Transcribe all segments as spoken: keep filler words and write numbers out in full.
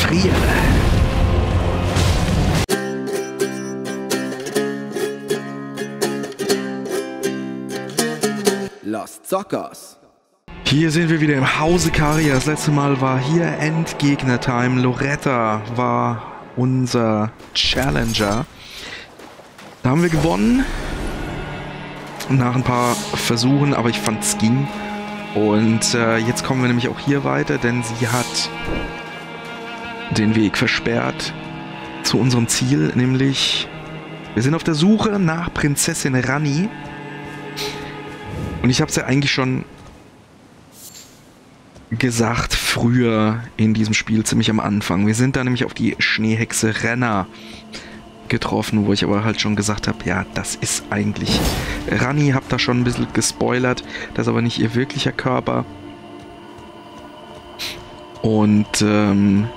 friere. Los Zockers. Hier sind wir wieder im Hause Karia. Das letzte Mal war hier Endgegner-Time. Loretta war unser Challenger. Da haben wir gewonnen. Nach ein paar Versuchen, aber ich fand es ging. Und äh, jetzt kommen wir nämlich auch hier weiter, denn sie hat den Weg versperrt zu unserem Ziel, nämlich wir sind auf der Suche nach Prinzessin Ranni. Und ich habe es ja eigentlich schon gesagt, früher in diesem Spiel, ziemlich am Anfang. Wir sind da nämlich auf die Schneehexe Renna getroffen, wo ich aber halt schon gesagt habe, ja, das ist eigentlich Ranni, hab da schon ein bisschen gespoilert, das ist aber nicht ihr wirklicher Körper. Und ähm,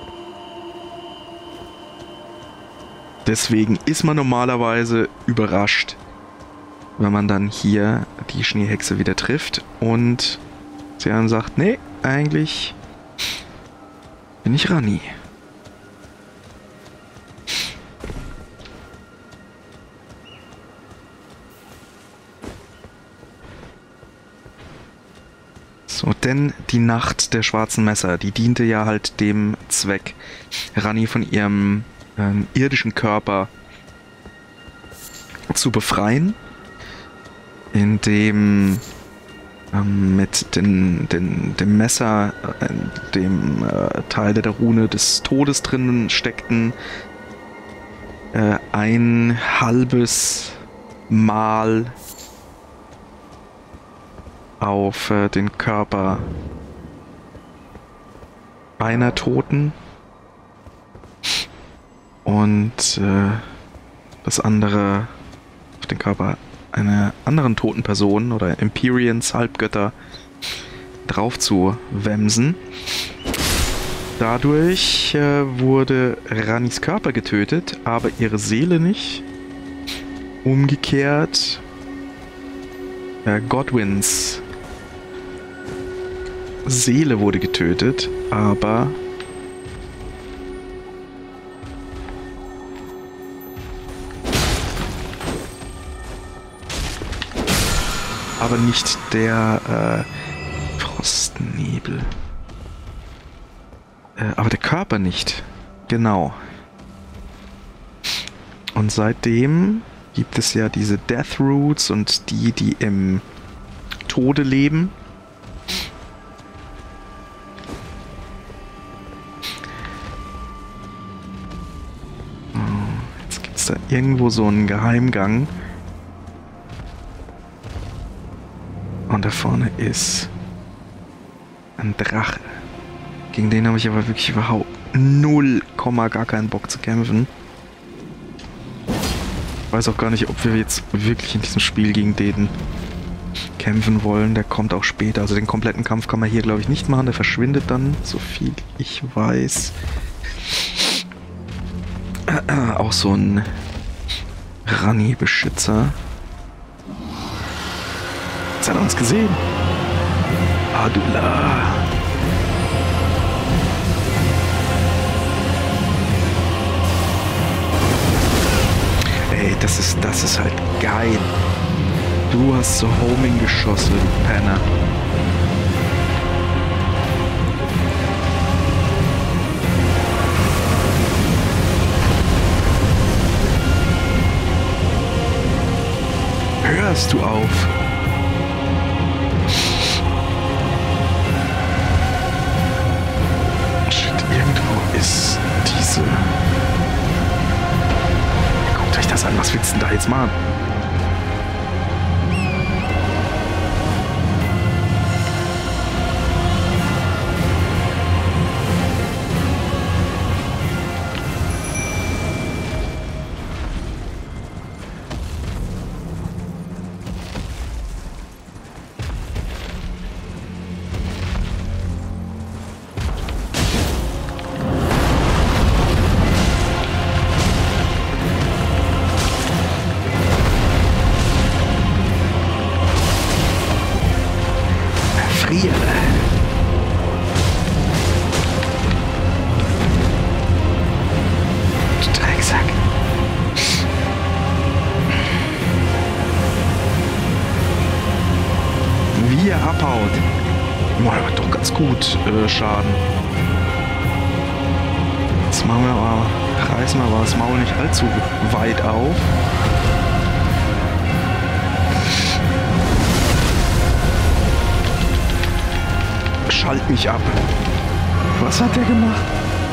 deswegen ist man normalerweise überrascht, wenn man dann hier die Schneehexe wieder trifft und sie dann sagt, nee, eigentlich bin ich Ranni. So, denn die Nacht der schwarzen Messer, die diente ja halt dem Zweck, Ranni von ihrem ähm, irdischen Körper zu befreien, indem ähm, mit den, den, dem Messer, äh, dem äh, Teile der Rune des Todes drinnen steckten, äh, ein halbes Mal auf äh, den Körper einer Toten und äh, das andere auf den Körper einer anderen toten Person oder Empyreans, Halbgötter drauf zu wemsen. Dadurch äh, wurde Rannis Körper getötet, aber ihre Seele nicht. Umgekehrt äh, Godwyns Seele wurde getötet, aber aber nicht der äh, Frostnebel. Äh, aber der Körper nicht. Genau. Und seitdem gibt es ja diese Death Roots und die, die im Tode leben. Jetzt gibt es da irgendwo so einen Geheimgang. Und da vorne ist ein Drache. Gegen den habe ich aber wirklich überhaupt null Komma gar keinen Bock zu kämpfen. Ich weiß auch gar nicht, ob wir jetzt wirklich in diesem Spiel gegen den kämpfen wollen. Der kommt auch später. Also den kompletten Kampf kann man hier, glaube ich, nicht machen. Der verschwindet dann, so viel ich weiß. Äh, auch so ein Ranni-Beschützer. Jetzt hat er uns gesehen. Adula. Ey, das ist, das ist halt geil. Du hast so Homing geschossen, du Penner. Hörst du auf? Ist diese... Guckt euch das an, was willst du denn da jetzt machen? akut äh, Schaden. Jetzt machen wir aber, reißen wir aber das Maul nicht allzu weit auf. Schalt mich ab. Was hat der gemacht?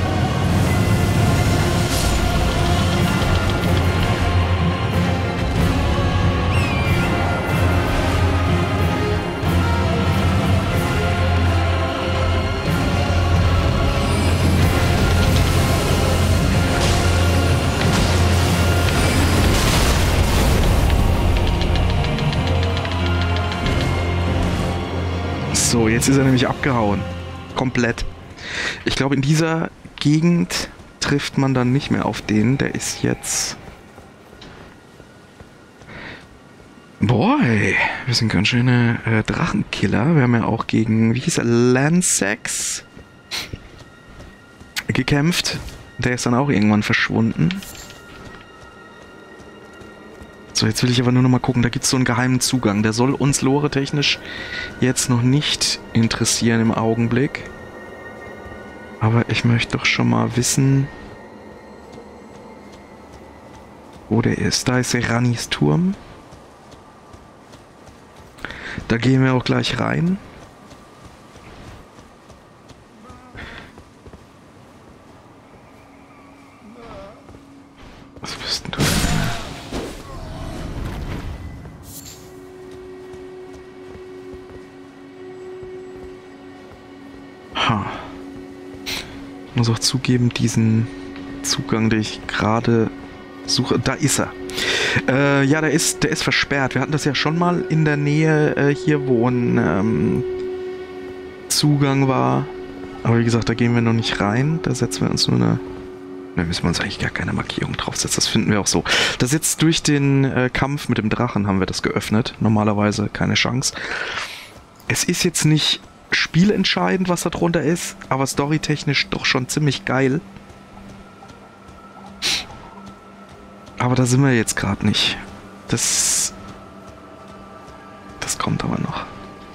So, jetzt ist er nämlich abgehauen. Komplett. Ich glaube, in dieser Gegend trifft man dann nicht mehr auf den. Der ist jetzt... Boy, wir sind ganz schöne äh, Drachenkiller. Wir haben ja auch gegen, wie hieß er, Lansax gekämpft. Der ist dann auch irgendwann verschwunden. So, jetzt will ich aber nur noch mal gucken, da gibt es so einen geheimen Zugang. Der soll uns lore-technisch jetzt noch nicht interessieren im Augenblick. Aber ich möchte doch schon mal wissen, wo der ist. Da ist der Rannis Turm. Da gehen wir auch gleich rein. Was bist denn du? Ha. Ich muss auch zugeben, diesen Zugang, den ich gerade suche, da ist er. Äh, ja, der ist, der ist versperrt. Wir hatten das ja schon mal in der Nähe äh, hier, wo ein ähm, Zugang war. Aber wie gesagt, da gehen wir noch nicht rein. Da setzen wir uns nur eine... Da müssen wir uns eigentlich gar keine Markierung draufsetzen. Das finden wir auch so. Das jetzt durch den äh, Kampf mit dem Drachen haben wir das geöffnet. Normalerweise keine Chance. Es ist jetzt nicht spielentscheidend, was da drunter ist, aber storytechnisch doch schon ziemlich geil. Aber da sind wir jetzt gerade nicht. Das... Das kommt aber noch.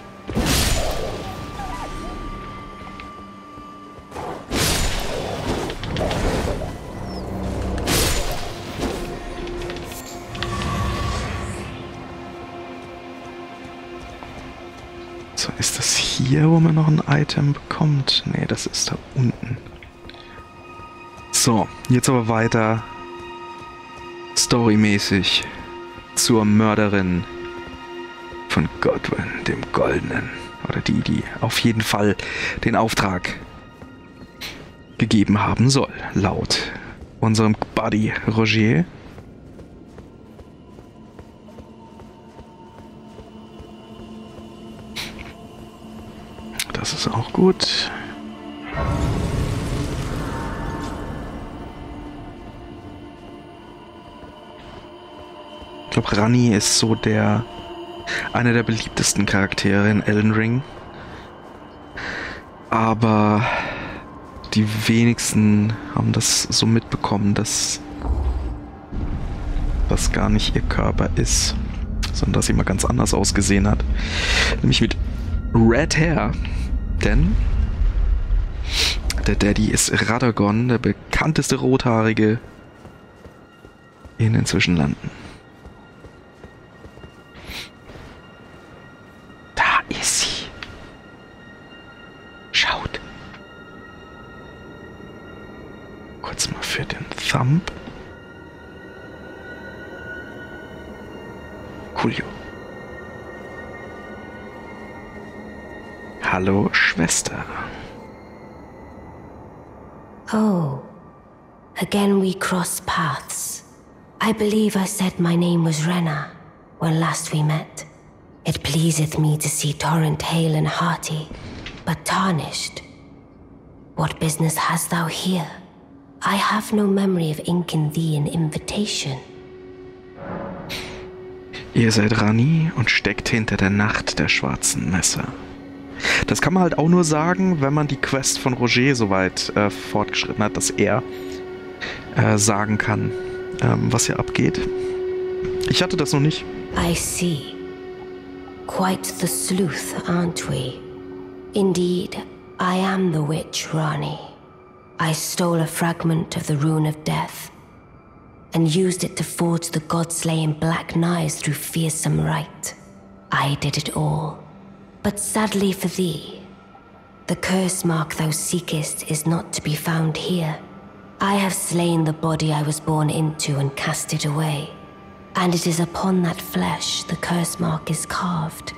So, ist das hier, wo man noch ein Item bekommt? Ne, das ist da unten. So, jetzt aber weiter storymäßig zur Mörderin von Godwyn, dem Goldenen. Oder die, die auf jeden Fall den Auftrag gegeben haben soll, laut unserem Buddy Rogier. Das ist auch gut. Ich glaube, Ranni ist so der einer der beliebtesten Charaktere in Elden Ring. Aber die wenigsten haben das so mitbekommen, dass das gar nicht ihr Körper ist, sondern dass sie mal ganz anders ausgesehen hat. Nämlich mit Red Hair. Denn der Daddy ist Radagon, der bekannteste Rothaarige in den Zwischenlanden. Da ist sie. Schaut. Kurz mal für den Thumb. Coolio. Hallo, Schwester. Oh, again we cross paths. I believe I said my name was Renna when last we met. It pleaseth me to see Torrent hale and hearty, but tarnished. What business hast thou here? I have no memory of inking thee an invitation. Ihr seid Ranni und steckt hinter der Nacht der schwarzen Messer. Das kann man halt auch nur sagen, wenn man die Quest von Rogier so weit äh, fortgeschritten hat, dass er äh, sagen kann, ähm, was hier abgeht. Ich hatte das noch nicht. I see. Quite the sleuth, aren't we? Indeed, I am the witch, Rani. I stole a fragment of the Rune of Death and used it to forge the god-slaying black knives through fearsome rite. I did it all. But sadly for thee, the curse mark thou seekest is not to be found here. I have slain the body I was born into and cast it away, and it is upon that flesh the curse mark is carved.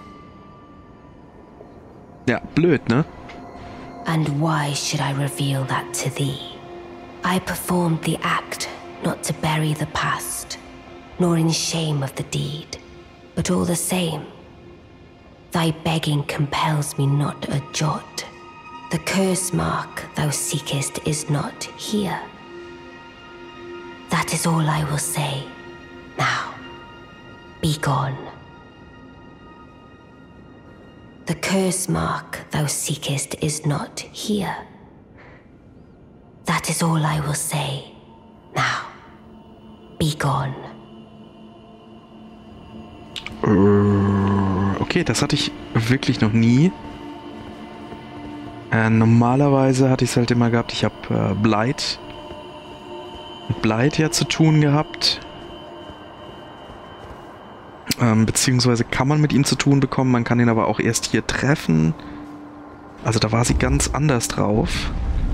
Ja, blöd, ne? And why should I reveal that to thee? I performed the act not to bury the past, nor in shame of the deed, but all the same, thy begging compels me not a jot. The curse mark thou seekest is not here. That is all I will say. Now, be gone. The curse mark thou seekest is not here. That is all I will say. Now, be gone. Okay, das hatte ich wirklich noch nie. Äh, normalerweise hatte ich es halt immer gehabt, ich habe äh, Blight mit Blight ja zu tun gehabt. Ähm, beziehungsweise kann man mit ihm zu tun bekommen, man kann ihn aber auch erst hier treffen. Also da war sie ganz anders drauf.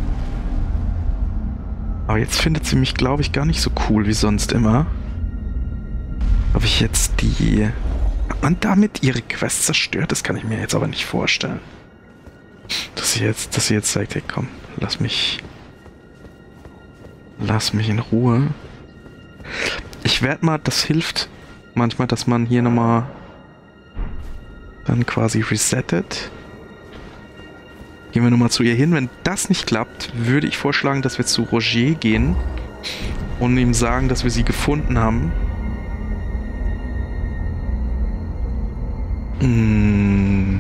Aber jetzt findet sie mich, glaube ich, gar nicht so cool wie sonst immer. Ob ich jetzt die... Hat man damit ihre Quest zerstört? Das kann ich mir jetzt aber nicht vorstellen. Dass sie jetzt, dass sie jetzt sagt, hey komm, lass mich... Lass mich in Ruhe. Ich werde mal, das hilft manchmal, dass man hier nochmal dann quasi resettet. Gehen wir nochmal zu ihr hin. Wenn das nicht klappt, würde ich vorschlagen, dass wir zu Roger gehen und ihm sagen, dass wir sie gefunden haben. Hm.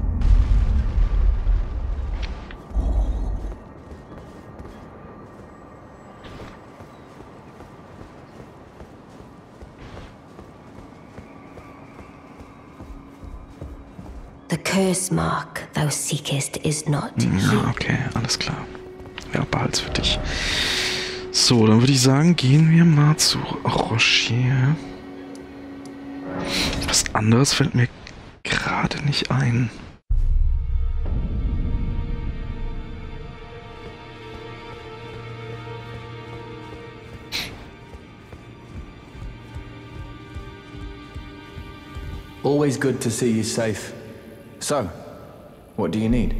The curse mark thou seekest is not here. Ja, okay, alles klar. Ja, behalt's für dich. So, dann würde ich sagen, gehen wir mal zu Rocher. Was anderes fällt mir gerade nicht ein. Always good to see you safe. So, what do you need?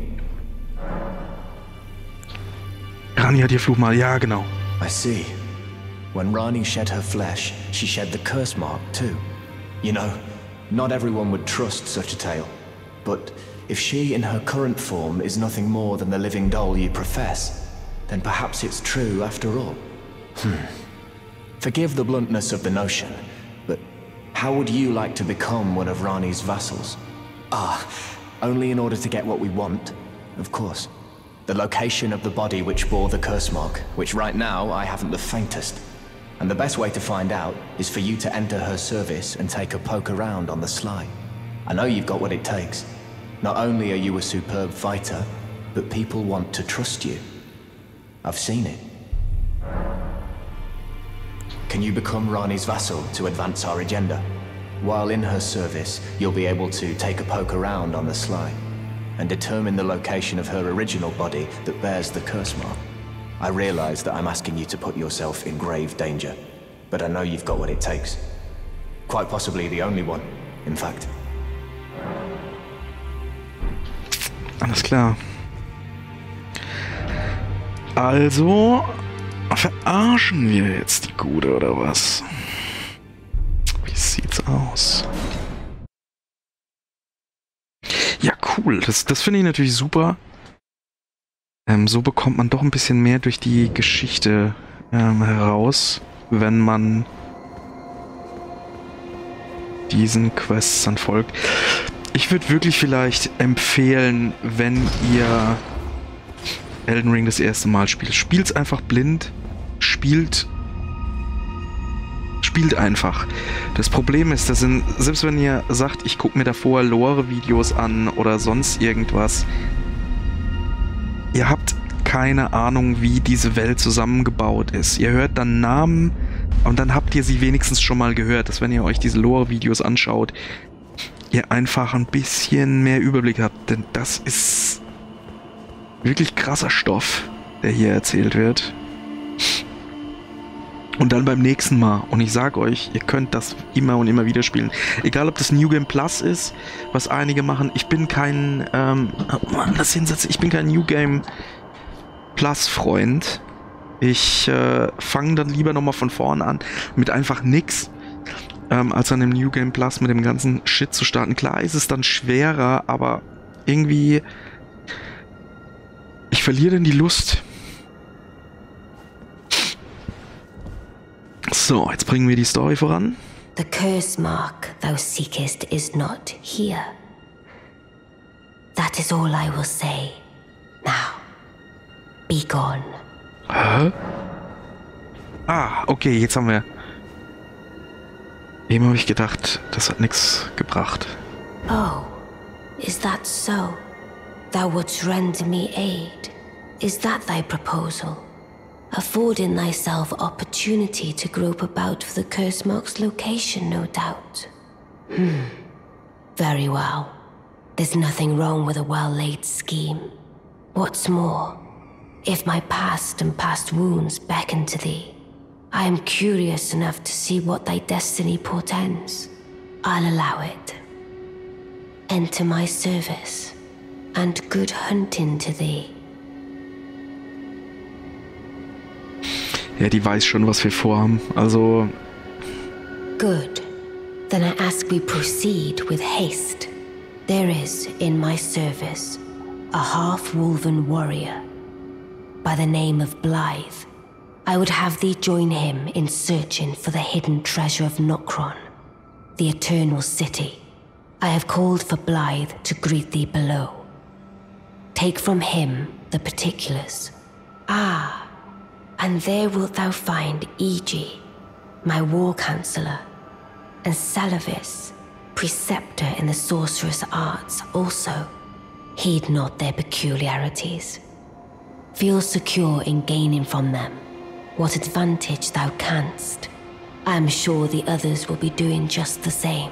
Rani hat ihr Fluch mal, ja genau. I see. When Rani shed her flesh, she shed the curse mark too. You know, not everyone would trust such a tale. But if she in her current form is nothing more than the living doll you profess, then perhaps it's true after all. Hmm. Forgive the bluntness of the notion, but how would you like to become one of Rani's vassals? Ah, only in order to get what we want, of course. The location of the body which bore the curse mark, which right now I haven't the faintest. And the best way to find out is for you to enter her service and take a poke around on the sly. I know you've got what it takes. Not only are you a superb fighter, but people want to trust you. I've seen it. Can you become Rani's vassal to advance our agenda? While in her service, you'll be able to take a poke around on the sly and determine the location of her original body that bears the curse mark. I realize that I'm asking you to put yourself in grave danger, but I know you've got what it takes. Quite possibly the only one, in fact. Alles klar. Also, verarschen wir jetzt die Gute, oder was? Wie sieht's aus? Ja, cool. Das, das finde ich natürlich super. Ähm, so bekommt man doch ein bisschen mehr durch die Geschichte ähm, heraus, wenn man diesen Quests dann folgt. Ich würde wirklich vielleicht empfehlen, wenn ihr Elden Ring das erste Mal spielt, spielt's einfach blind, spielt spielt einfach. Das Problem ist, dass in, selbst wenn ihr sagt, ich gucke mir davor Lore-Videos an oder sonst irgendwas, ihr habt keine Ahnung, wie diese Welt zusammengebaut ist. Ihr hört dann Namen und dann habt ihr sie wenigstens schon mal gehört, dass wenn ihr euch diese Lore-Videos anschaut, ihr einfach ein bisschen mehr Überblick habt, denn das ist wirklich krasser Stoff, der hier erzählt wird. Und dann beim nächsten Mal, und ich sag euch, ihr könnt das immer und immer wieder spielen. Egal, ob das New Game Plus ist, was einige machen. Ich bin kein, ähm, oh Mann, das Hinsatz, ich bin kein New Game Plus Freund. Ich äh, fange dann lieber nochmal von vorne an, mit einfach nix, ähm, als an dem New Game Plus mit dem ganzen Shit zu starten. Klar ist es dann schwerer, aber irgendwie, ich verliere dann die Lust. So, jetzt bringen wir die Story voran. The curse mark thou seekest is not here. That is all I will say. Now, be gone. Hä? Ah, okay, jetzt haben wir... Eben habe ich gedacht, das hat nichts gebracht. Oh, is that so? Thou wouldst render me aid. Is that thy proposal? Affording thyself opportunity to grope about for the curse mark's location, no doubt. Hmm. Very well. There's nothing wrong with a well-laid scheme. What's more, if my past and past wounds beckon to thee, I am curious enough to see what thy destiny portends. I'll allow it. Enter my service, and good hunting to thee. Ja, die weiß schon, was wir vorhaben. Also... Good. Then I ask we proceed with haste. There is, in my service, a half-wolven warrior by the name of Blythe. I would have thee join him in searching for the hidden treasure of Nokron, the Eternal City. I have called for Blythe to greet thee below. Take from him the particulars. Ah, and there wilt thou find Iji, my war counselor, and Salavis, preceptor in the sorcerous arts also. Heed not their peculiarities. Feel secure in gaining from them what advantage thou canst. I am sure the others will be doing just the same.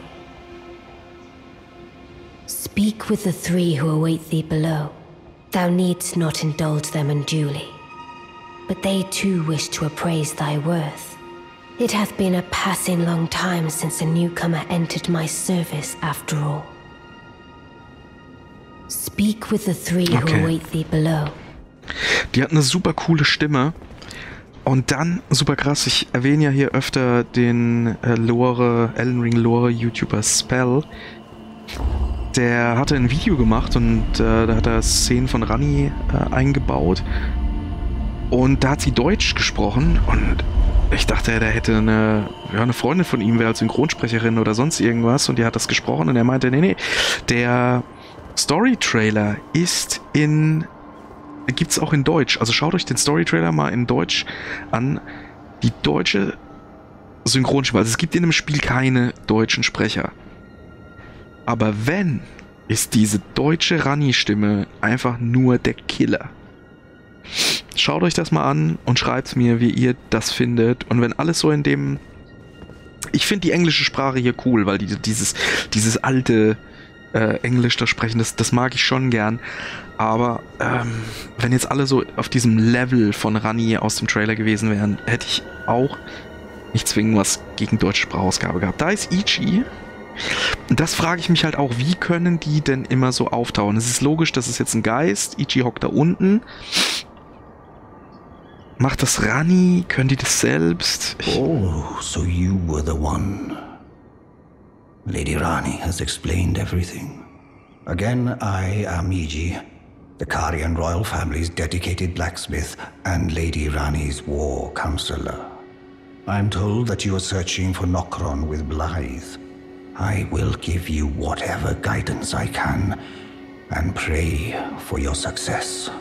Speak with the three who await thee below. Thou needst not indulge them unduly, but they too wish to appraise thy worth. It hath been a passing long time since a newcomer entered my service, after all. Speak with the three Okay. who await thee below. Die hat eine super coole Stimme. Und dann, super krass, ich erwähne ja hier öfter den äh, Lore, Elden Ring Lore YouTuber Spell. Der hatte ein Video gemacht und äh, da hat er Szenen von Ranni äh, eingebaut. Und da hat sie Deutsch gesprochen und ich dachte, der hätte eine, ja, eine Freundin von ihm, wäre als Synchronsprecherin oder sonst irgendwas, und die hat das gesprochen und er meinte, nee, nee, der Story-Trailer ist in, gibt's auch in Deutsch, also schaut euch den Story-Trailer mal in Deutsch an, die deutsche Synchronstimme, also es gibt in dem Spiel keine deutschen Sprecher, aber wenn, ist diese deutsche Ranni-Stimme einfach nur der Killer. Schaut euch das mal an und schreibt mir, wie ihr das findet. Und wenn alles so in dem... Ich finde die englische Sprache hier cool, weil die, dieses, dieses alte äh, Englisch da sprechen, das, das mag ich schon gern. Aber ähm, wenn jetzt alle so auf diesem Level von Ranni aus dem Trailer gewesen wären, hätte ich auch nicht zwingend was gegen deutsche Sprachausgabe gehabt. Da ist Iji. Und das frage ich mich halt auch, wie können die denn immer so auftauchen? Es ist logisch, das ist jetzt ein Geist. Iji hockt da unten. Macht das Ranni? Können die das selbst? Ich Oh, so you were the one. Lady Ranni has explained everything. Again, I am Iji, the Karian royal family's dedicated blacksmith and Lady Ranni's war counselor. I'm told that you are searching for Nokron with Blythe. I will give you whatever guidance I can and pray for your success.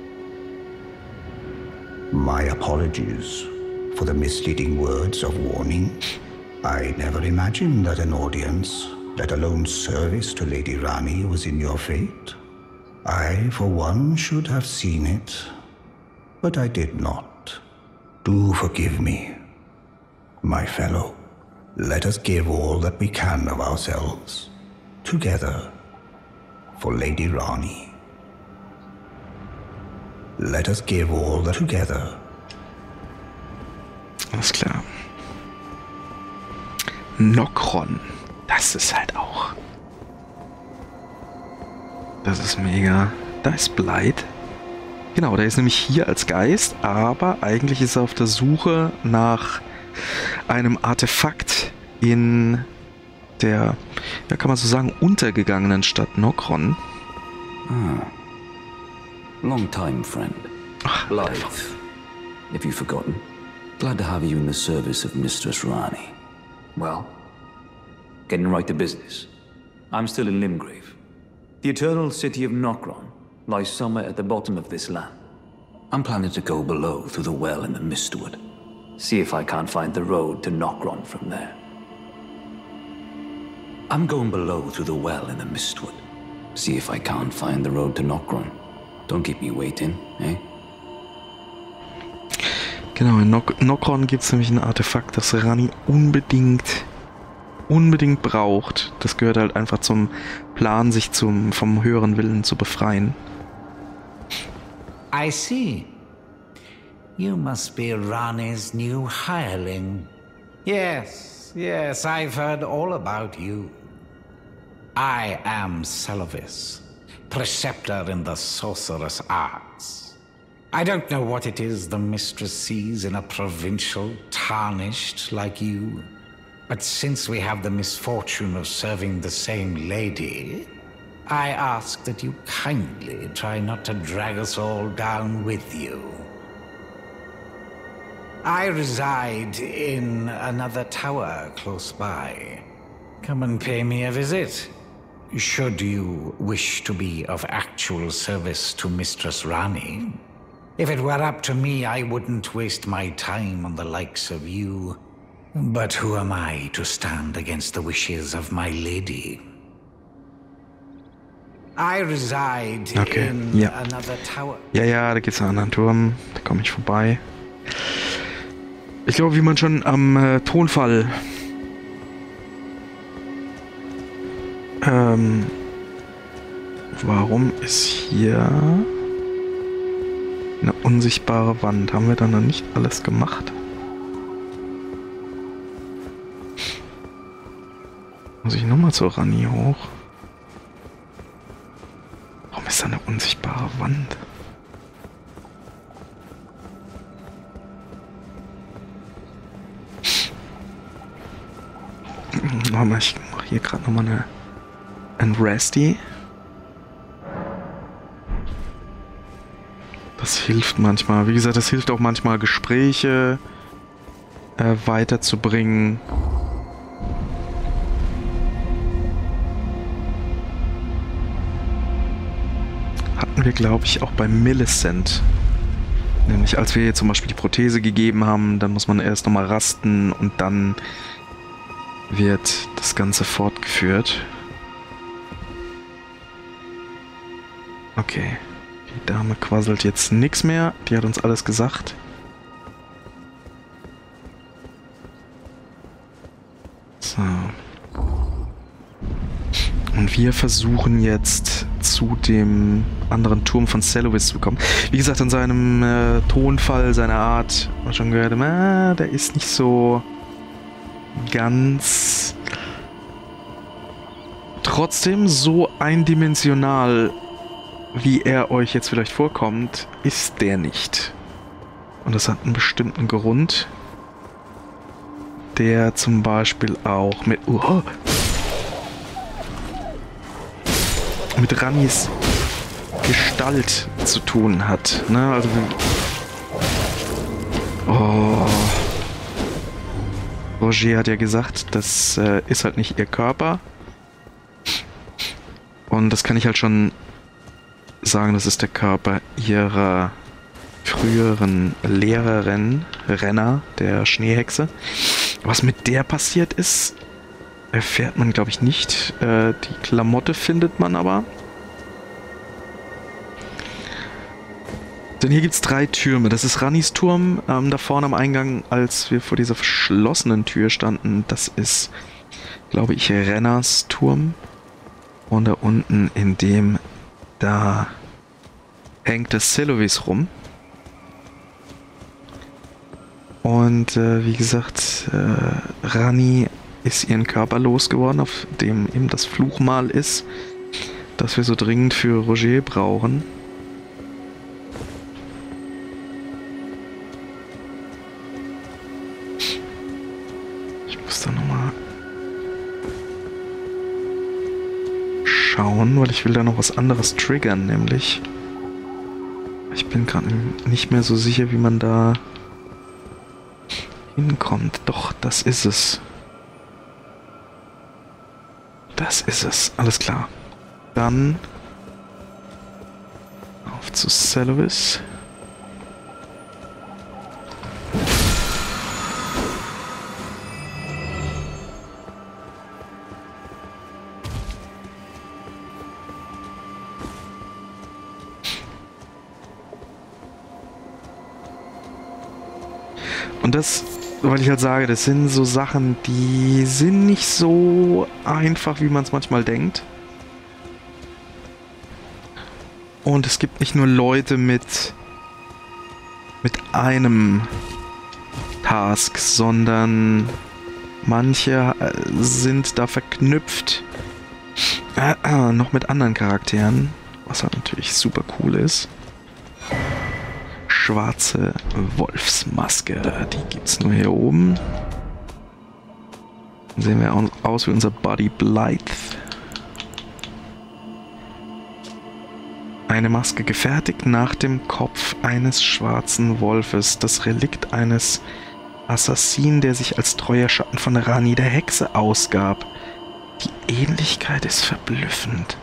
My apologies for the misleading words of warning. I never imagined that an audience, let alone service to Lady Ranni, was in your fate. I, for one, should have seen it, but I did not. Do forgive me, my fellow. Let us give all that we can of ourselves, together, for Lady Rani. Let us give all that together. Alles klar. Nokron. Das ist halt auch... Das ist mega. Da ist Blight. Genau, der ist nämlich hier als Geist, aber eigentlich ist er auf der Suche nach einem Artefakt in der, ja kann man so sagen, untergegangenen Stadt Nokron. Ah. Long time, friend. Ach, Blight. If you've forgotten, glad to have you in the service of Mistress Rani. Well, getting right to business. I'm still in Limgrave. The eternal city of Nokron lies somewhere at the bottom of this land. I'm planning to go below through the well in the Mistwood. See if I can't find the road to Nokron from there. I'm going below through the well in the Mistwood. See if I can't find the road to Nokron. Don't keep me waiting, eh? Genau, in Nok Nokron gibt es nämlich ein Artefakt, das Rani unbedingt, unbedingt braucht. Das gehört halt einfach zum Plan, sich zum, vom höheren Willen zu befreien. I see. You must be Rani's new hireling. Yes, yes, I've heard all about you. I am Selovis, preceptor in the sorcerous arts. I don't know what it is the mistress sees in a provincial tarnished like you, but since we have the misfortune of serving the same lady, I ask that you kindly try not to drag us all down with you. I reside in another tower close by. Come and pay me a visit. Should you wish to be of actual service to Mistress Rani. If it were up to me, I wouldn't waste my time on the likes of you. But who am I to stand against the wishes of my lady? I reside Okay, in ja. another tower. Ja, ja, da geht's einen anderen Turm. Da komme ich vorbei. Ich glaube, wie man schon am äh, Tonfall ähm, warum ist hier eine unsichtbare Wand? Haben wir da noch nicht alles gemacht? Muss ich nochmal zur Rani hoch? Warum ist da eine unsichtbare Wand? Warte mal, ich mache hier gerade nochmal eine ein Rasty. Das hilft manchmal. Wie gesagt, das hilft auch manchmal, Gespräche äh, weiterzubringen. Hatten wir, glaube ich, auch bei Millicent. Nämlich, als wir ihr zum Beispiel die Prothese gegeben haben, dann muss man erst nochmal rasten und dann wird das Ganze fortgeführt. Okay. Die Dame quasselt jetzt nichts mehr. Die hat uns alles gesagt. So. Und wir versuchen jetzt zu dem anderen Turm von Selovis zu kommen. Wie gesagt, an seinem äh, Tonfall, seiner Art, man schon gehört, äh, der ist nicht so ganz trotzdem so eindimensional, wie er euch jetzt vielleicht vorkommt, ist der nicht. Und das hat einen bestimmten Grund, der zum Beispiel auch mit uh, mit Ranis Gestalt zu tun hat. Ne? Also oh. Roger hat ja gesagt, das äh, ist halt nicht ihr Körper. Und das kann ich halt schon sagen, das ist der Körper ihrer früheren Lehrerin, Renna, der Schneehexe. Was mit der passiert ist, erfährt man, glaube ich, nicht. Äh, die Klamotte findet man aber. Denn hier gibt es drei Türme. Das ist Rannys Turm, ähm, da vorne am Eingang, als wir vor dieser verschlossenen Tür standen. Das ist, glaube ich, Renners Turm. Und da unten in dem, da hängt das Silovis rum. Und äh, wie gesagt, äh, Ranni ist ihren Körper losgeworden, auf dem eben das Fluchmal ist, das wir so dringend für Roger brauchen. Ich muss da nochmal schauen, weil ich will da noch was anderes triggern, nämlich ich bin gerade nicht mehr so sicher, wie man da hinkommt. Doch, das ist es. Das ist es. Alles klar. Dann auf zu Silovis. Und das, weil ich halt sage, das sind so Sachen, die sind nicht so einfach, wie man es manchmal denkt. Und es gibt nicht nur Leute mit, mit einem Task, sondern manche sind da verknüpft äh, noch mit anderen Charakteren, was halt natürlich super cool ist. Schwarze Wolfsmaske, die gibt's nur hier oben. Dann sehen wir aus wie unser Buddy Blythe. Eine Maske gefertigt nach dem Kopf eines schwarzen Wolfes. Das Relikt eines Assassinen, der sich als treuer Schatten von Ranni der Hexe ausgab. Die Ähnlichkeit ist verblüffend.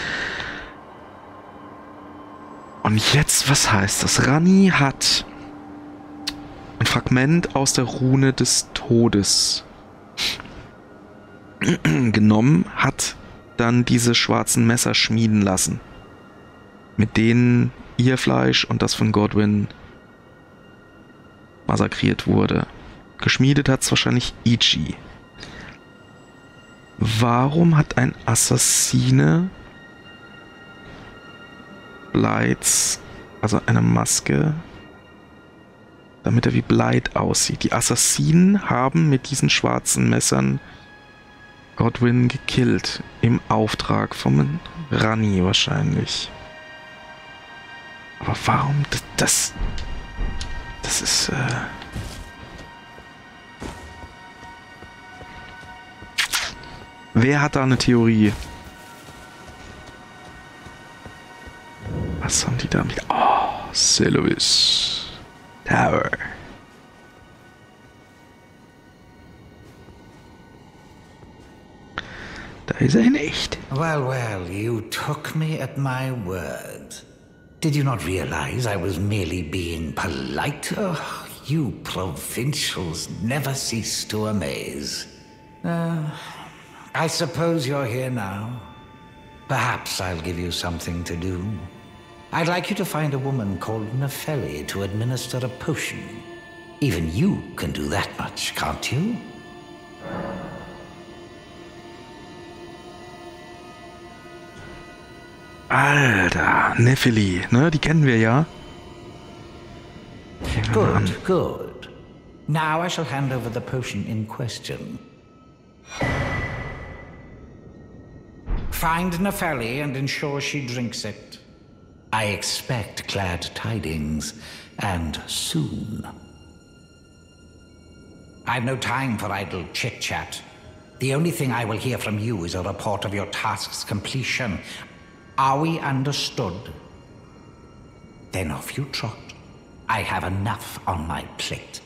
Und jetzt, was heißt das? Ranni hat ein Fragment aus der Rune des Todes genommen, hat dann diese schwarzen Messer schmieden lassen, mit denen ihr Fleisch und das von Godwyn massakriert wurde. Geschmiedet hat es wahrscheinlich Iji. Warum hat ein Assassine Blythes, also eine Maske, damit er wie Blythe aussieht? Die Assassinen haben mit diesen schwarzen Messern Godwyn gekillt. Im Auftrag von Ranni wahrscheinlich. Aber warum das... Das, das ist... Äh Wer hat da eine Theorie? Was haben die da mit... Oh, Silovis Tower. Da ist er in echt. Well, well, you took me at my word. Did you not realize I was merely being polite? Oh, you provincials never cease to amaze. Uh, I suppose you're here now. Perhaps I'll give you something to do. I'd like you to find a woman called Nepheli to administer a potion. Even you can do that much, can't you? Alter, Nepheli, ne? Die kennen wir ja. Good, good. Now I shall hand over the potion in question. Find Nepheli and ensure she drinks it. I expect glad tidings, and soon. I've no time for idle chit-chat. The only thing I will hear from you is a report of your task's completion. Are we understood? Then off you trot. I have enough on my plate.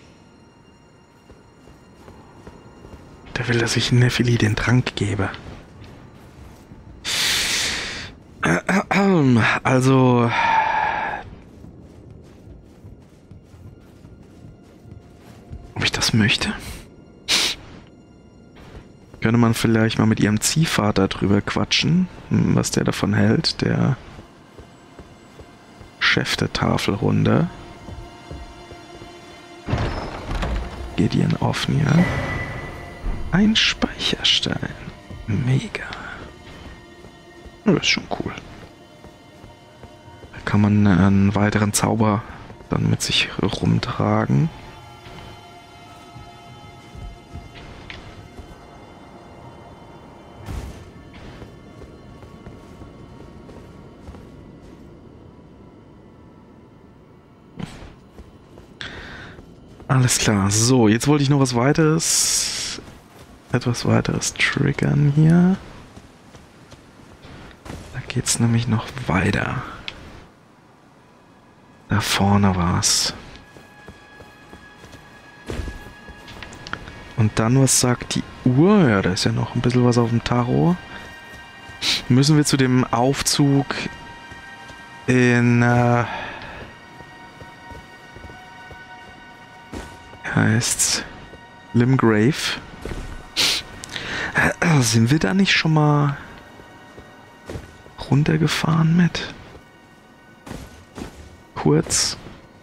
Der will, dass ich Nepheli den Trank gebe. Also... Ob ich das möchte? Könnte man vielleicht mal mit ihrem Ziehvater drüber quatschen, was der davon hält, der Geschäftetafel runter. Gideon Ofnir. Ein Speicherstein. Mega. Das ist schon cool. Da kann man einen weiteren Zauber dann mit sich rumtragen. Alles klar. So, jetzt wollte ich noch was weiteres, etwas weiteres triggern hier. Da geht's nämlich noch weiter. Da vorne war's. Und dann, was sagt die Uhr? Ja, da ist ja noch ein bisschen was auf dem Tacho. Müssen wir zu dem Aufzug in... Äh, heißt's Limgrave. Äh, sind wir da nicht schon mal runtergefahren mit? Kurz.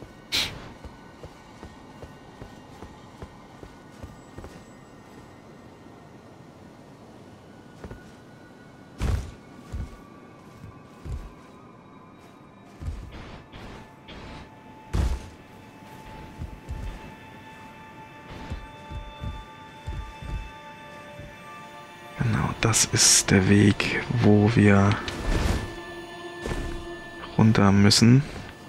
Das ist der Weg, wo wir runter müssen.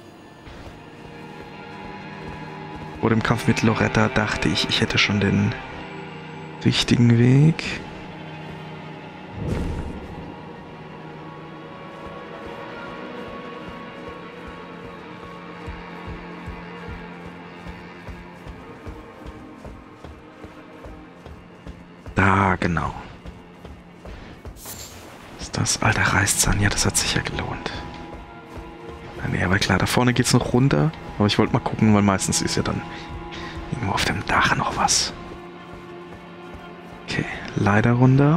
Vor dem Kampf mit Loretta dachte ich, ich hätte schon den richtigen Weg. Da, genau. Das alter Reißzahn, ja, das hat sich ja gelohnt. Nee, aber klar, da vorne geht's noch runter. Aber ich wollte mal gucken, weil meistens ist ja dann irgendwo auf dem Dach noch was. Okay, leider runter.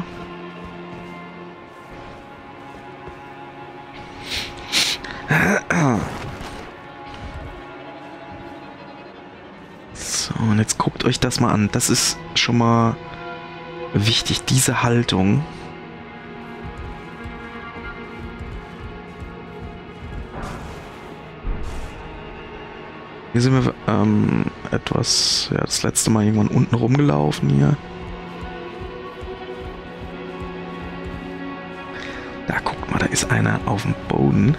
So, und jetzt guckt euch das mal an. Das ist schon mal wichtig, diese Haltung. Hier sind wir ähm, etwas, ja, das letzte Mal irgendwann unten rumgelaufen hier. Da, guckt mal, da ist einer auf dem Boden.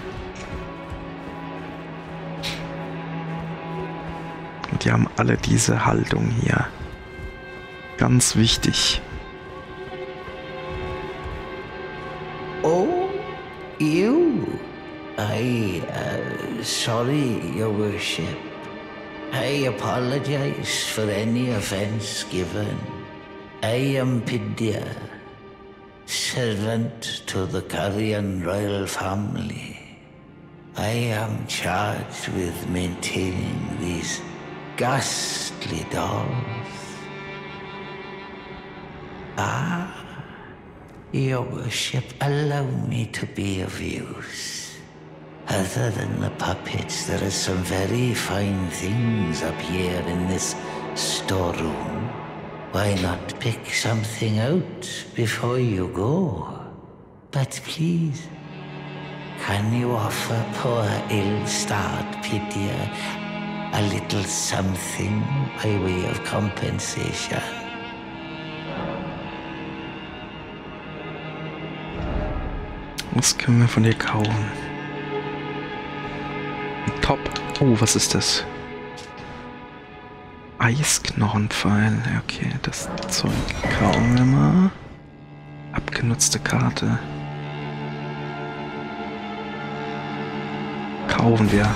Und die haben alle diese Haltung hier. Ganz wichtig. Oh, you. I, uh, sorry, Your Worship. I apologize for any offense given. I am Pidya, servant to the Carrion royal family. I am charged with maintaining these ghastly dolls. Ah, Your Worship, allow me to be of use. Other than the puppets, there are some very fine things up here in this storeroom. Why not pick something out before you go? But please, can you offer poor ill-starred Pidya a little something by way of compensation? Was können wir von dir kaufen? Top. Oh, was ist das? Eisknochenpfeil. Okay, das Zeug kaufen wir mal. Abgenutzte Karte. Kaufen wir.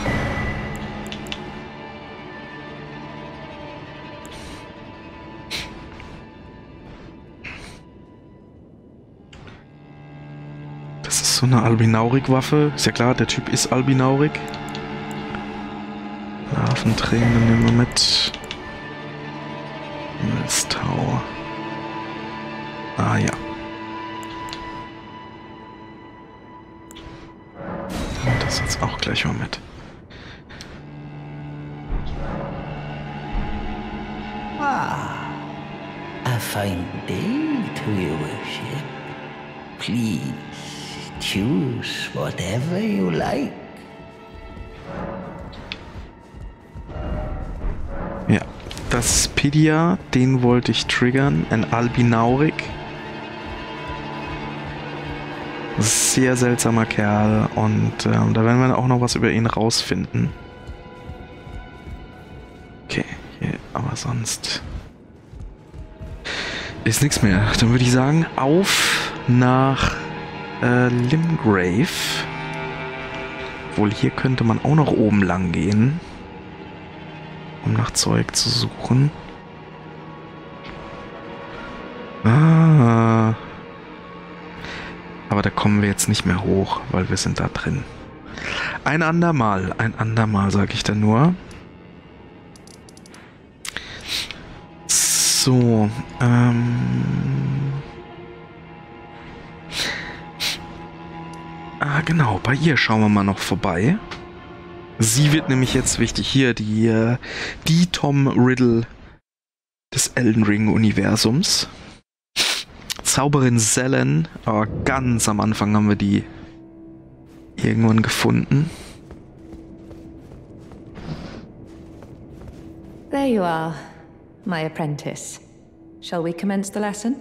Das ist so eine Albinaurik-Waffe. Ist ja klar, der Typ ist Albinaurik. Larventränen nehmen wir mit. Milstau. Ah ja. Und das jetzt auch gleich mal mit. Ah, a fine day to your worship. Please choose whatever you like. Ja, das Spedia, den wollte ich triggern. Ein Albinaurik. Sehr seltsamer Kerl und ähm, da werden wir auch noch was über ihn rausfinden. Okay, hier, aber sonst ist nichts mehr. Dann würde ich sagen, auf nach äh, Limgrave. Obwohl, hier könnte man auch noch oben lang gehen, um nach Zeug zu suchen. Ah. Aber da kommen wir jetzt nicht mehr hoch, weil wir sind da drin. Ein andermal, ein andermal, sage ich dann nur. So, ähm... Ah, genau, bei ihr schauen wir mal noch vorbei. Sie wird nämlich jetzt wichtig. Hier, die, äh, die Tom Riddle des Elden Ring-Universums. Zauberin Sellen, aber ganz am Anfang haben wir die irgendwann gefunden. There you are, my apprentice. Shall we commence the lesson?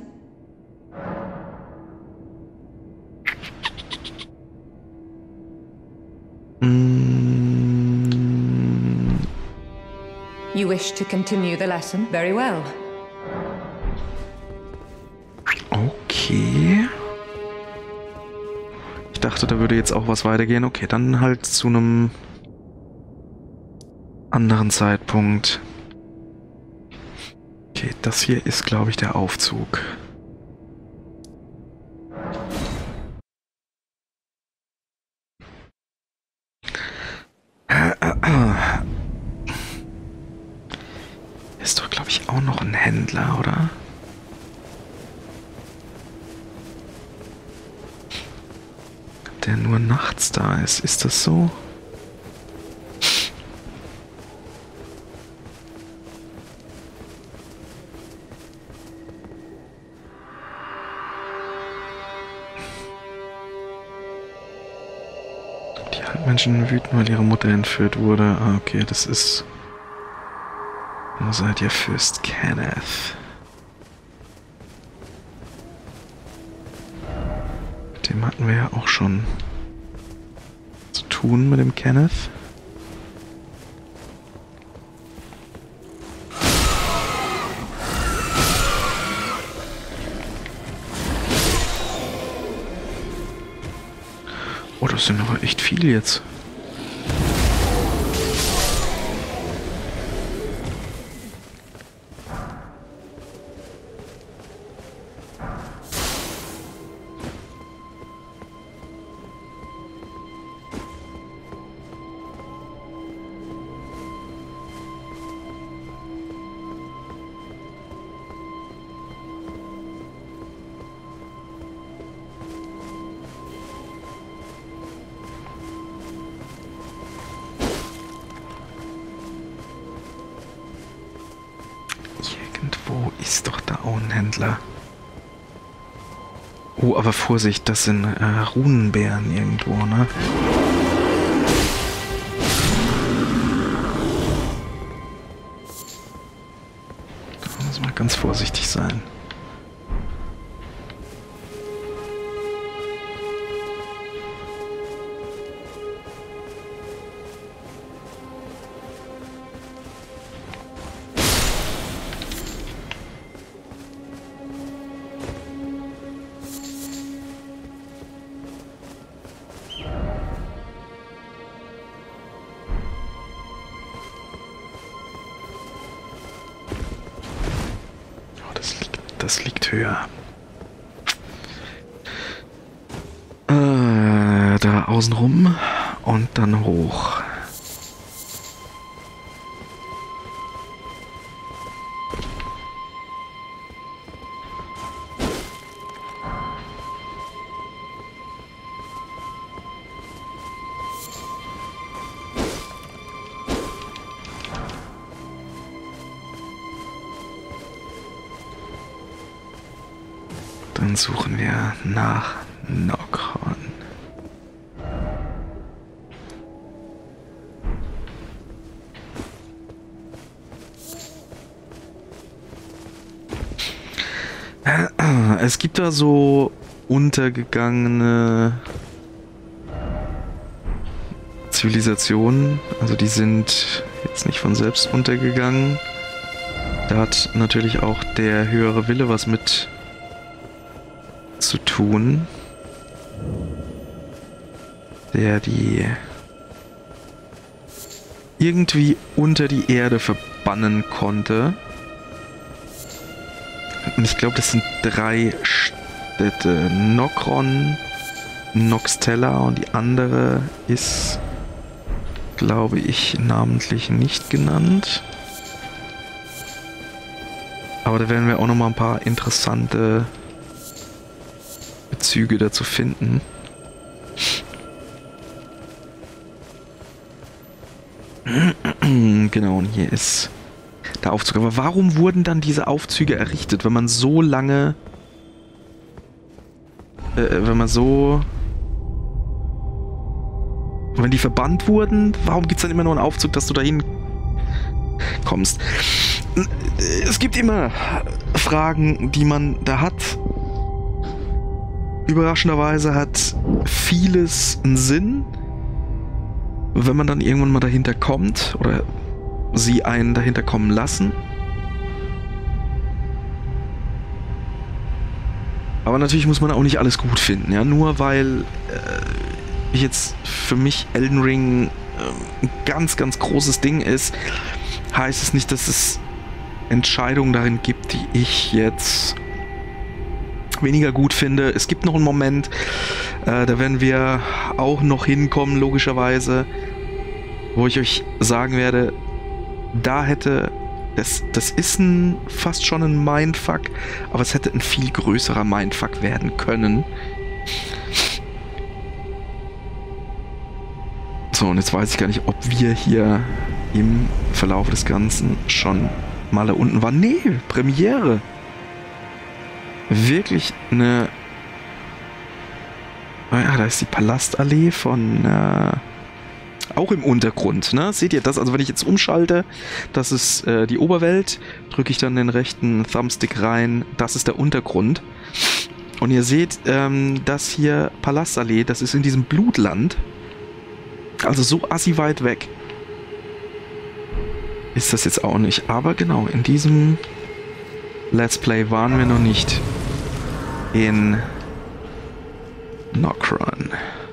Mm. You wish to continue the lesson? Very well. Okay. Ich dachte, da würde jetzt auch was weitergehen. Okay, dann halt zu einem anderen Zeitpunkt. Okay, das hier ist, glaube ich, der Aufzug. Ist doch, glaube ich, auch noch ein Händler, oder? Der nur nachts da ist. Ist das so? Die Halbmenschen wüten, weil ihre Mutter entführt wurde. Ah, okay, das ist... Wo seid ihr, Fürst Kenneth? Mit dem hatten wir ja auch schon zu tun, mit dem Kenneth. Oh, das sind aber echt viele jetzt. Irgendwo ist doch da auch ein Händler. Oh, aber Vorsicht, das sind äh, Runenbären irgendwo, ne? Da muss man ganz vorsichtig sein. Das liegt höher. Äh, da außen rum und dann hoch. Dann suchen wir nach Nokron. Es gibt da so untergegangene Zivilisationen, also die sind jetzt nicht von selbst untergegangen. Da hat natürlich auch der höhere Wille was mit zu tun, der die irgendwie unter die Erde verbannen konnte. Und ich glaube, das sind drei Städte. Nokron, Noxtella und die andere ist, glaube ich, namentlich nicht genannt. Aber da werden wir auch noch mal ein paar interessante Bezüge dazu finden. Genau, und hier ist der Aufzug. Aber warum wurden dann diese Aufzüge errichtet, wenn man so lange... Äh, wenn man so... Wenn die verbannt wurden, warum gibt es dann immer nur einen Aufzug, dass du dahin kommst? Es gibt immer Fragen, die man da hat. Überraschenderweise hat vieles einen Sinn, wenn man dann irgendwann mal dahinter kommt oder sie einen dahinter kommen lassen. Aber natürlich muss man auch nicht alles gut finden, ja, nur weil äh, jetzt für mich Elden Ring äh, ein ganz, ganz großes Ding ist, heißt es nicht, dass es Entscheidungen darin gibt, die ich jetzt weniger gut finde. Es gibt noch einen Moment, äh, da werden wir auch noch hinkommen, logischerweise, wo ich euch sagen werde, da hätte, das, das ist ein, fast schon ein Mindfuck, aber es hätte ein viel größerer Mindfuck werden können. So, und jetzt weiß ich gar nicht, ob wir hier im Verlauf des Ganzen schon mal da unten waren. Nee, Premiere. Wirklich eine... Naja, da ist die Palastallee von... Äh, auch im Untergrund, ne? Seht ihr das? Also wenn ich jetzt umschalte, das ist äh, die Oberwelt, drücke ich dann den rechten Thumbstick rein, das ist der Untergrund. Und ihr seht, ähm, das hier Palastallee, das ist in diesem Blutland. Also so assi weit weg ist das jetzt auch nicht. Aber genau, in diesem Let's Play waren wir noch nicht in Nokron.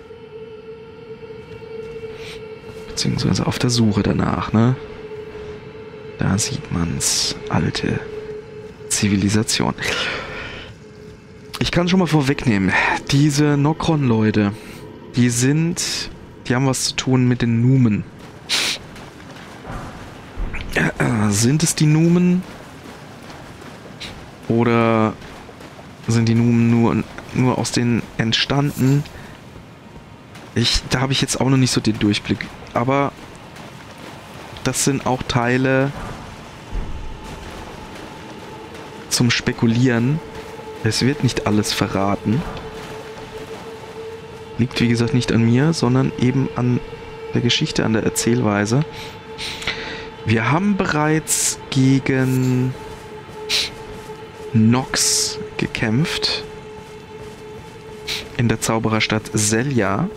Beziehungsweise auf der Suche danach, ne? Da sieht man's. Alte Zivilisation. Ich kann schon mal vorwegnehmen, diese Nokron-Leute, die sind... Die haben was zu tun mit den Numen. Äh, sind es die Numen? Oder sind die Numen nur, nur aus denen entstanden? Ich, da habe ich jetzt auch noch nicht so den Durchblick. Aber das sind auch Teile zum Spekulieren. Es wird nicht alles verraten. Liegt, wie gesagt, nicht an mir, sondern eben an der Geschichte, an der Erzählweise. Wir haben bereits gegen Nox gekämpft. In der Zaubererstadt Selja.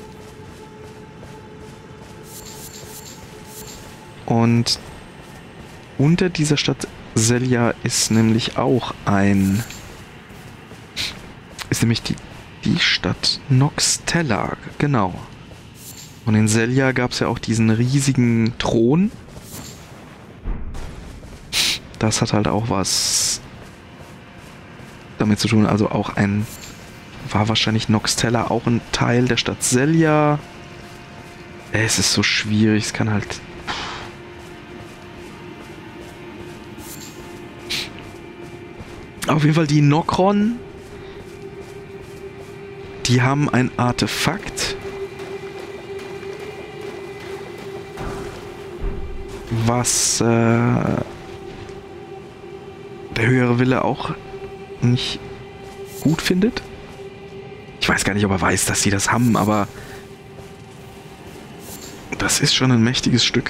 Und unter dieser Stadt Selja ist nämlich auch ein... Ist nämlich die Die Stadt Noxtella, genau. Und in Selja gab es ja auch diesen riesigen Thron. Das hat halt auch was damit zu tun. Also auch ein... War wahrscheinlich Noxtella auch ein Teil der Stadt Selja? Es ist so schwierig, es kann halt... Auf jeden Fall die Nokron... Die haben ein Artefakt, was äh, der höhere Wille auch nicht gut findet. Ich weiß gar nicht, ob er weiß, dass sie das haben, aber das ist schon ein mächtiges Stück.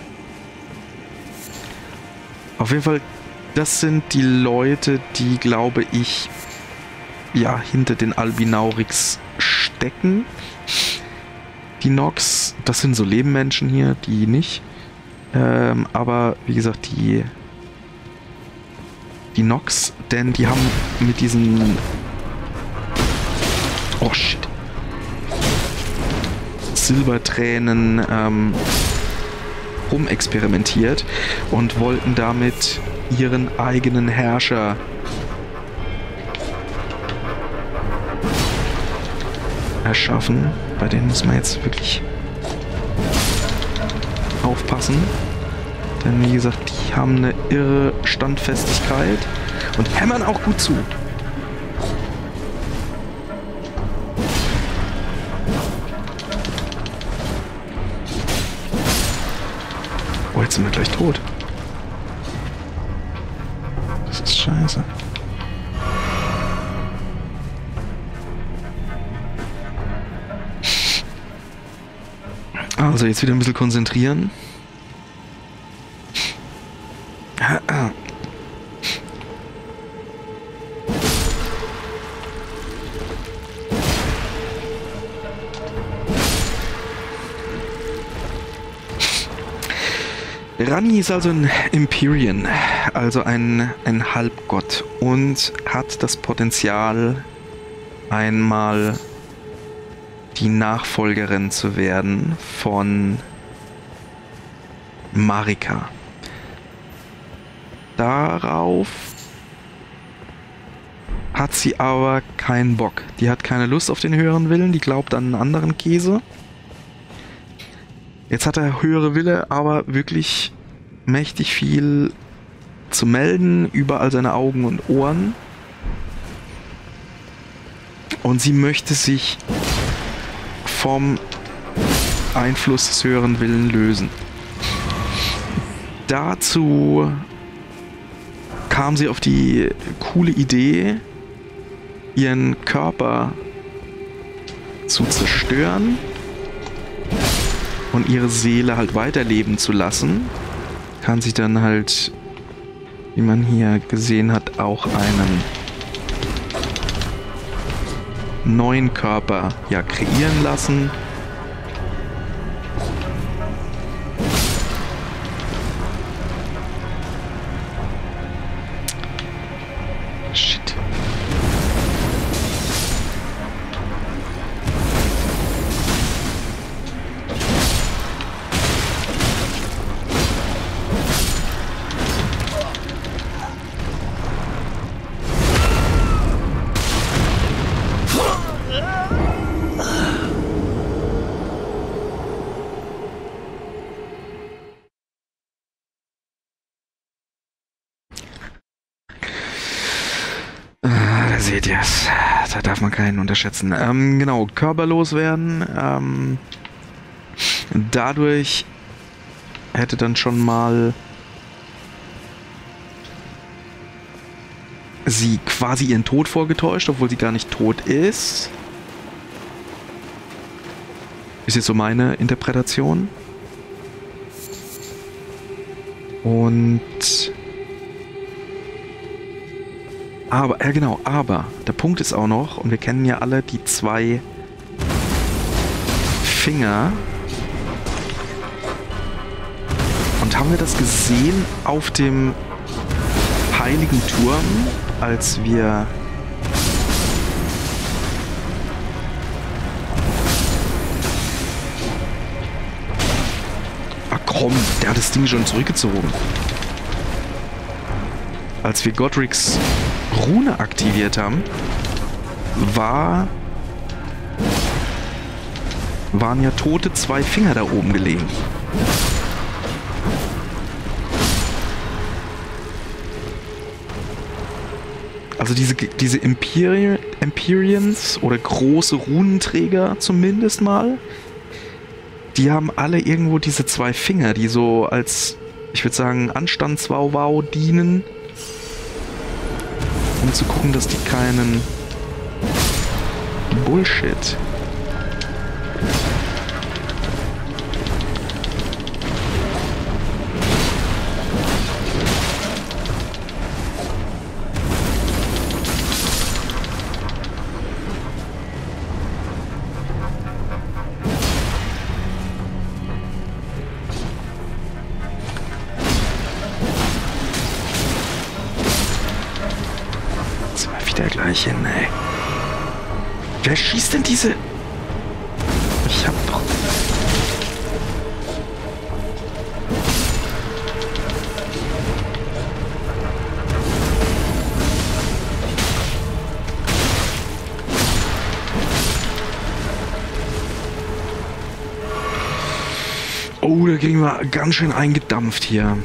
Auf jeden Fall, das sind die Leute, die, glaube ich, ja, hinter den Albinaurix stecken. Die Nox, das sind so Lebenmenschen hier, die nicht. Ähm, aber, wie gesagt, die die Nox, denn die haben mit diesen oh shit Silbertränen ähm, rumexperimentiert und wollten damit ihren eigenen Herrscher erschaffen. Bei denen muss man jetzt wirklich aufpassen. Denn wie gesagt, die haben eine irre Standfestigkeit und hämmern auch gut zu. Oh, jetzt sind wir gleich tot. Das ist scheiße. Also jetzt wieder ein bisschen konzentrieren. Ranni ist also ein Empyrean, also ein, ein Halbgott und hat das Potenzial, einmal die Nachfolgerin zu werden von Marika. Darauf hat sie aber keinen Bock. Die hat keine Lust auf den höheren Willen, die glaubt an einen anderen Käse. Jetzt hat er höhere Wille, aber wirklich mächtig viel zu melden, überall seine Augen und Ohren. Und sie möchte sich vom Einfluss des höheren Willen lösen. Dazu kam sie auf die coole Idee, ihren Körper zu zerstören und ihre Seele halt weiterleben zu lassen. Kann sich dann halt, wie man hier gesehen hat, auch einen neuen Körper ja kreieren lassen. Shit. Da seht ihr es. Da darf man keinen unterschätzen. Ähm, genau, körperlos werden. Ähm, dadurch hätte dann schon mal sie quasi ihren Tod vorgetäuscht, obwohl sie gar nicht tot ist. Ist jetzt so meine Interpretation. Und aber, ja genau, aber der Punkt ist auch noch, und wir kennen ja alle die zwei Finger. Und haben wir das gesehen auf dem Heiligen Turm, als wir ah komm, der hat das Ding schon zurückgezogen. Als wir Godric's Rune aktiviert haben, war, waren ja tote zwei Finger da oben gelegen. Also diese, diese Empyre, Empyreans oder große Runenträger zumindest mal, die haben alle irgendwo diese zwei Finger, die so als, ich würde sagen, Anstandswauwau dienen, um zu gucken, dass die keinen Bullshit. Der gleiche, ey. Wer schießt denn diese? Ich hab doch... Oh, da kriegen wir ganz schön eingedampft hier.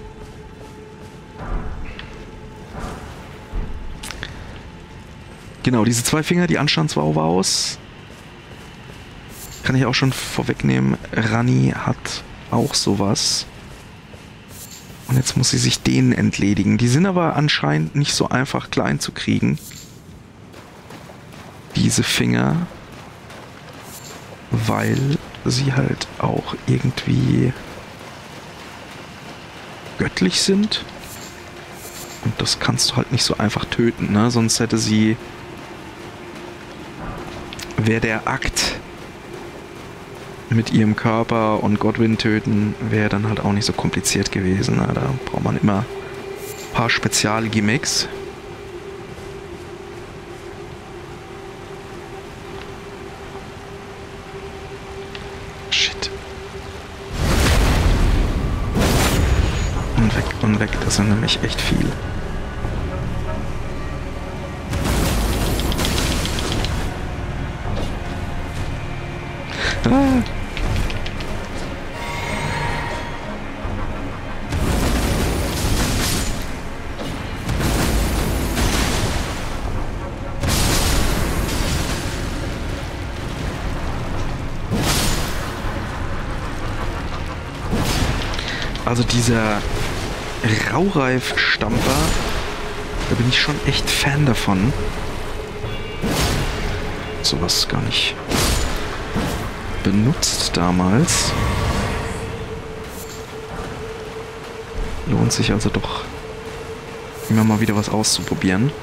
Genau, diese zwei Finger, die Anstandswauwaus. Kann ich auch schon vorwegnehmen. Ranni hat auch sowas. Und jetzt muss sie sich denen entledigen. Die sind aber anscheinend nicht so einfach klein zu kriegen. Diese Finger. Weil sie halt auch irgendwie göttlich sind. Und das kannst du halt nicht so einfach töten, ne? Sonst hätte sie... Wäre der Akt mit ihrem Körper und Godwyn töten, wäre dann halt auch nicht so kompliziert gewesen. Ne? Da braucht man immer ein paar Spezialgimmicks. Shit. Und weg, und weg. Das sind nämlich echt viele. Ah. Also dieser Raureif-Stamper, da bin ich schon echt Fan davon. Sowas gar nicht benutzt damals. Lohnt sich also doch immer mal wieder was auszuprobieren.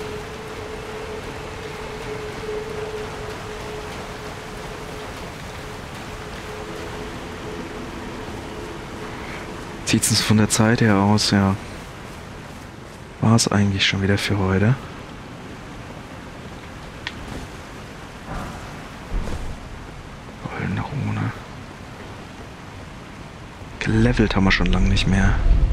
Sieht es von der Zeit her aus, ja. War es eigentlich schon wieder für heute. Goldene Rune. Gelevelt haben wir schon lange nicht mehr.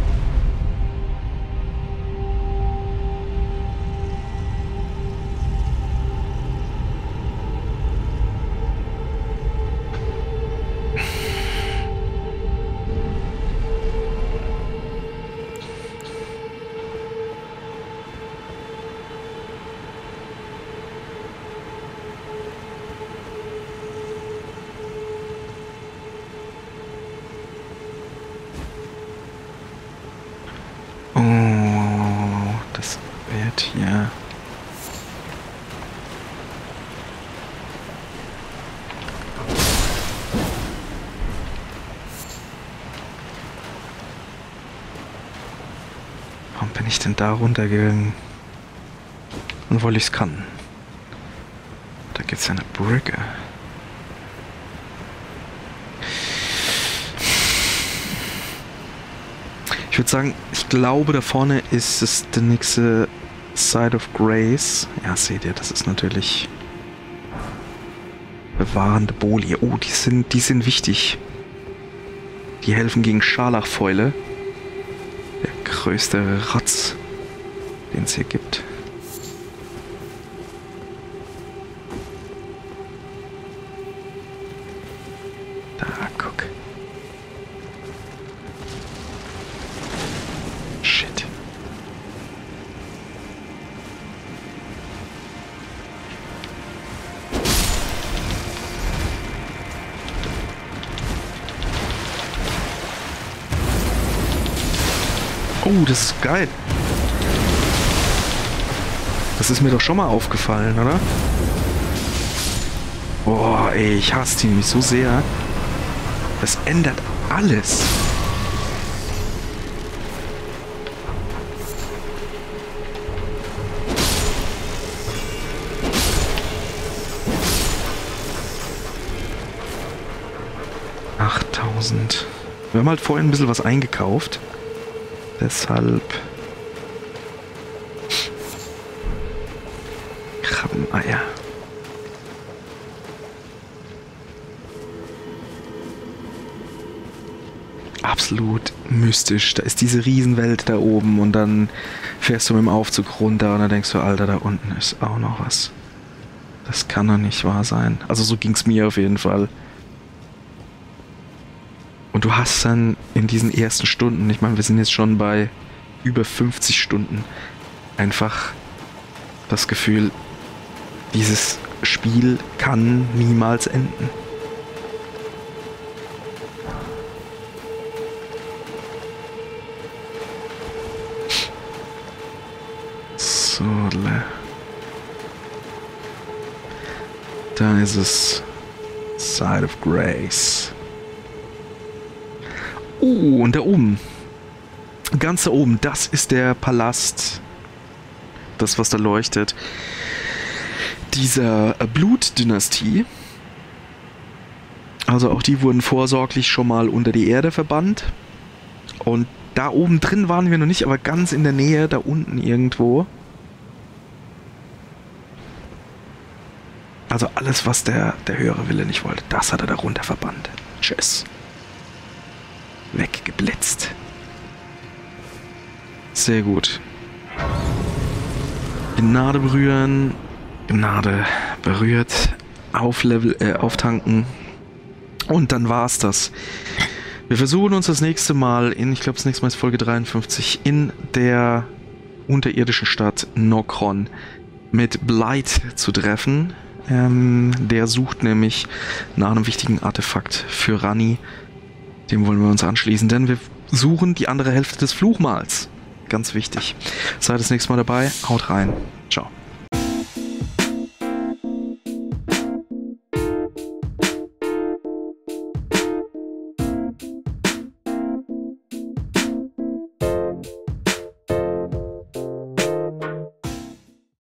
Hier. Warum bin ich denn da runtergegangen? Und weil ich es kann. Da gibt es ja eine Brücke. Ich würde sagen, ich glaube, da vorne ist es der nächste Side of Grace. Ja, seht ihr, das ist natürlich bewahrende Boli. Oh, die sind, die sind wichtig. Die helfen gegen Scharlachfäule. Der größte Ratz, den es hier gibt. Da, guck. Shit. Oh, das ist geil. Das ist mir doch schon mal aufgefallen, oder? Boah, ey, ich hasse die nämlich so sehr. Das ändert alles. achttausend. Wir haben halt vorhin ein bisschen was eingekauft. Deshalb... Krabbeneier. Absolut mystisch. Da ist diese Riesenwelt da oben und dann fährst du mit dem Aufzug runter und dann denkst du, Alter, da unten ist auch noch was. Das kann doch nicht wahr sein. Also so ging es mir auf jeden Fall. Und du hast dann in diesen ersten Stunden, ich meine, wir sind jetzt schon bei über fünfzig Stunden, einfach das Gefühl, dieses Spiel kann niemals enden. So, da ist es. Side of Grace. Oh, und da oben. Ganz da oben, das ist der Palast. Das, was da leuchtet. Dieser Blutdynastie. Also auch die wurden vorsorglich schon mal unter die Erde verbannt. Und da oben drin waren wir noch nicht, aber ganz in der Nähe, da unten irgendwo. Also alles, was der, der höhere Wille nicht wollte, das hat er darunter verbannt. Tschüss. Weggeblitzt. Sehr gut. Gnade berühren. Gnade berührt. Auflevel, äh, auftanken. Und dann war's das. Wir versuchen uns das nächste Mal in, ich glaube das nächste Mal ist Folge dreiundfünfzig, in der unterirdischen Stadt Nokron mit Blight zu treffen. Ähm, der sucht nämlich nach einem wichtigen Artefakt für Ranni. Dem wollen wir uns anschließen, denn wir suchen die andere Hälfte des Fluchmals. Ganz wichtig. Seid das nächste Mal dabei. Haut rein. Ciao.